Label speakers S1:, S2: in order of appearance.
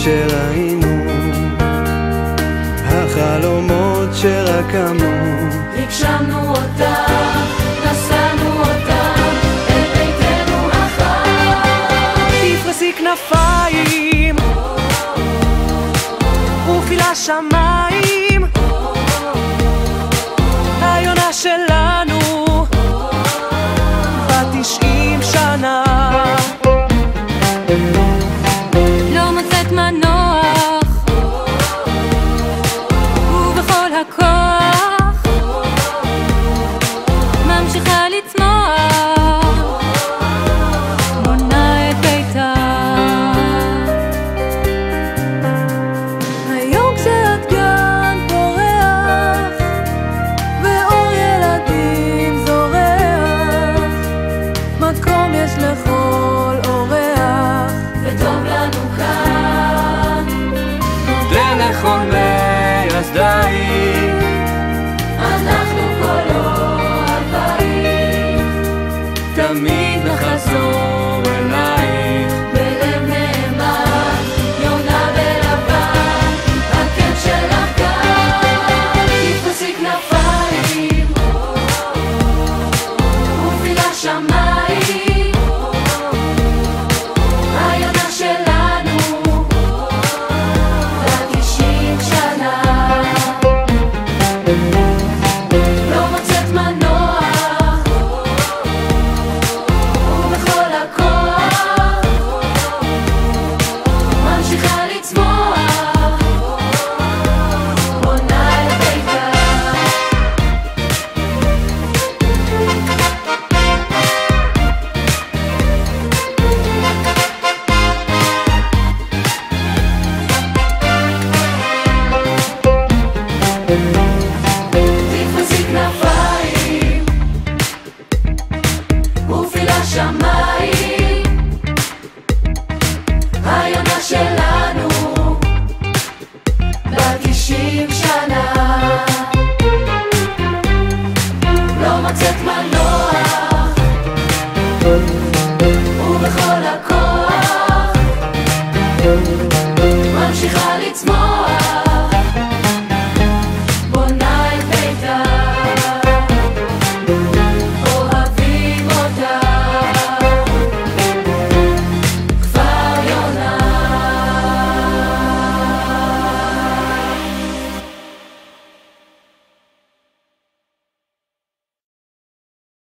S1: שראינו, החלומות שרקמנו,
S2: הגשמנו אותם, נשאנו אותם אל ביתנו החם.
S3: תפרסי כנפיים רופי לשמיים, היונה שלנו בת 90 שנה.
S2: לא מוצאת מנוח ובכל הכוח ממשיכה לצמוח, בונה את ביתה. היום כשאת גן פורח ואור ילדים זורח, מקום יש לכל אורח וטוב לנו כאן.
S1: נודה לכל מייסדייך,
S2: אנחנו כל אוהבייך,
S1: תמיד נחזור אלייך.
S2: בלב נאמן, יונה בלבן, הקן שלך כאן. תפרסי כנפיים רופי לשמיים, היונה שלנו בת 90 שנה. לא מוצאת מנוח ובכל הכוח ממשיכה לצמוח, בונה את ביתה. תפרסי כנפיים רופי לשמיים, היונה שלנו בת 90 שנה. לא מוצאת מנוח ובכל